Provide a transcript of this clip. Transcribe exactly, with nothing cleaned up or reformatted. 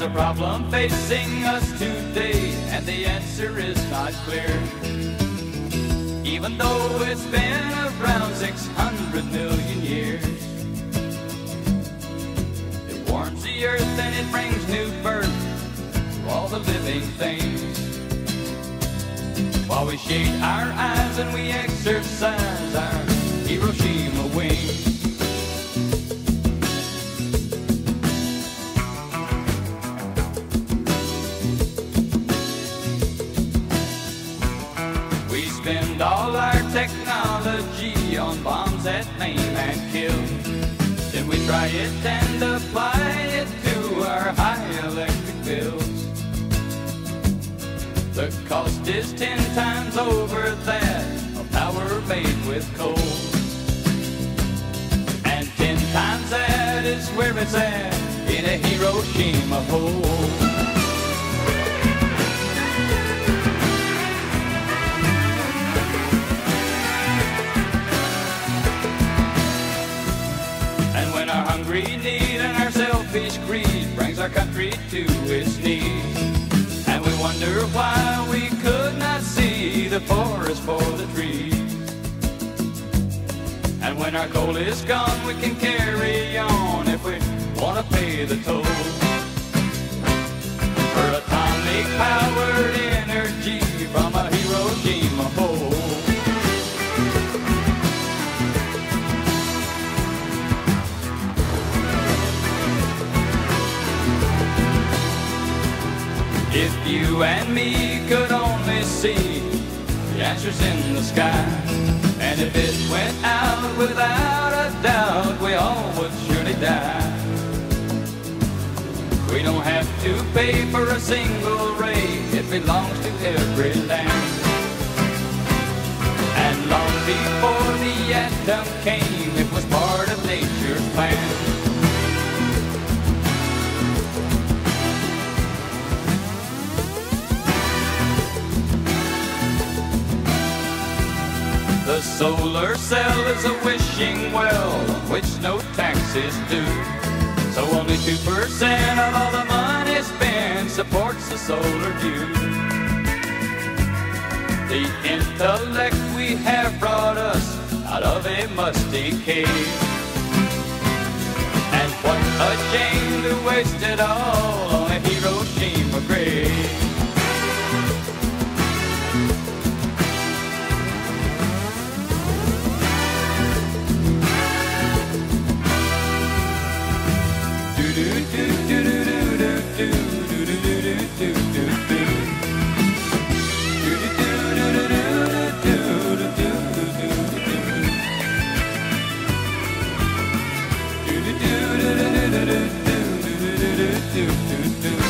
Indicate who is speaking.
Speaker 1: a problem facing us today, and the answer is not clear. Even though it's been around six hundred million years, it warms the earth and it brings new birth to all the living things. While we shade our eyes and we exercise our Hiroshima wings. We spend all our technology on bombs that maim and kill. Then we try it and apply it to our high electric bills. The cost is ten times over that of power made with coal. And ten times that is where it's at in a Hiroshima hole. And when our hungry need and our selfish greed brings our country to its knees, and we wonder why we could not see the forest for the trees. And when our coal is gone, we can carry on if we want to pay the toll for atomic powered energy from a Hiroshima hole. If you and me could only see the answers in the sky, and if it went out without a doubt, we all would surely die. We don't have to pay for a single ray, it belongs to every land. And long before the atom came, it was part of nature's plan. The solar cell is a wishing well on which no tax is due. So only two percent of all the money spent supports the solar view. The intellect we have brought us out of a musty cave. And what a shame to waste it all on a Hiroshima grave.
Speaker 2: do do do do